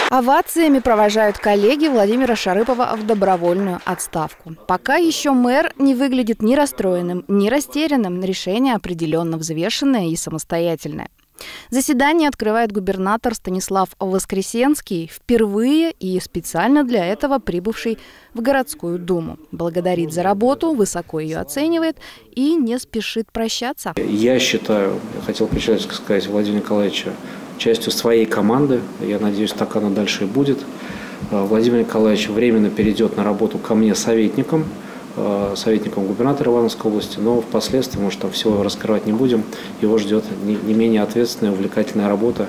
Овациями провожают коллеги Владимира Шарыпова в добровольную отставку. Пока еще мэр не выглядит ни расстроенным, ни растерянным. Решение определенно взвешенное и самостоятельное. Заседание открывает губернатор Станислав Воскресенский, впервые и специально для этого прибывший в городскую думу. Благодарит за работу, высоко ее оценивает и не спешит прощаться. Я считаю, я хотел по-человечески сказать, Владимира Николаевича частью своей команды. Я надеюсь, так оно дальше и будет. Владимир Николаевич временно перейдет на работу ко мне советником губернатора Ивановской области, но впоследствии, может, там всего раскрывать не будем, его ждет не менее ответственная, увлекательная работа,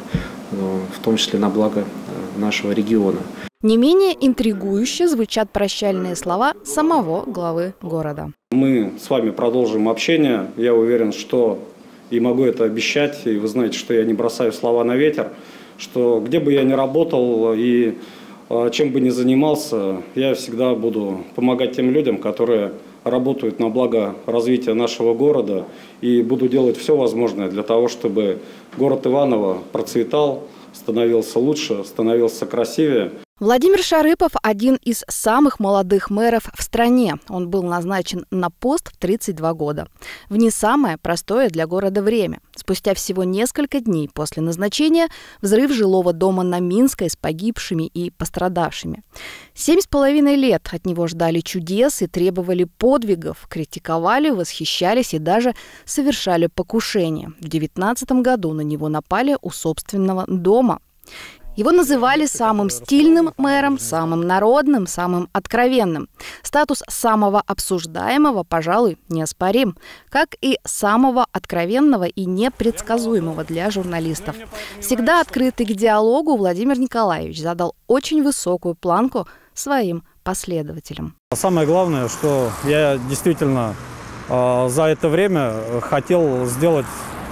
в том числе на благо нашего региона. Не менее интригующе звучат прощальные слова самого главы города. Мы с вами продолжим общение. Я уверен, что и могу это обещать, и вы знаете, что я не бросаю слова на ветер, что где бы я ни работал и чем бы ни занимался, я всегда буду помогать тем людям, которые работают на благо развития нашего города, и буду делать все возможное для того, чтобы город Иваново процветал, становился лучше, становился красивее. Владимир Шарыпов – один из самых молодых мэров в стране. Он был назначен на пост в 32 года. В не самое простое для города время. Спустя всего несколько дней после назначения взрыв жилого дома на Минской с погибшими и пострадавшими. 7,5 лет от него ждали чудес и требовали подвигов, критиковали, восхищались и даже совершали покушения. В 2019 году на него напали у собственного дома. Его называли самым стильным мэром, самым народным, самым откровенным. Статус самого обсуждаемого, пожалуй, неоспорим, как и самого откровенного и непредсказуемого для журналистов. Всегда открытый к диалогу, Владимир Николаевич задал очень высокую планку своим последователям. Самое главное, что я действительно за это время хотел сделать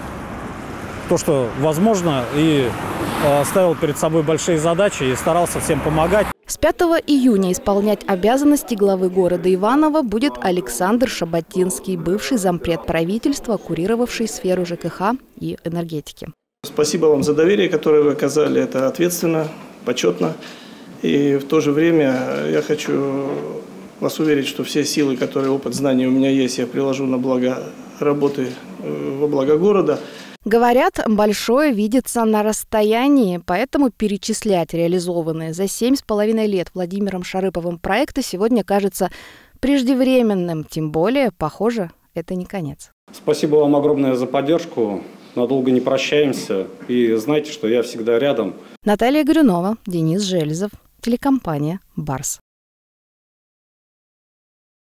то, что возможно, и ставил перед собой большие задачи и старался всем помогать. С 5 июня исполнять обязанности главы города Иваново будет Александр Шабатинский, бывший зампред правительства, курировавший сферу ЖКХ и энергетики. Спасибо вам за доверие, которое вы оказали. Это ответственно, почетно. И в то же время я хочу вас уверить, что все силы, которые опыт, знания у меня есть, я приложу на благо работы, во благо города. Говорят, большое видится на расстоянии, поэтому перечислять реализованные за 7,5 лет Владимиром Шарыповым проекты сегодня кажется преждевременным. Тем более, похоже, это не конец. Спасибо вам огромное за поддержку. Надолго не прощаемся. И знайте, что я всегда рядом. Наталья Горюнова, Денис Железов, телекомпания «Барс».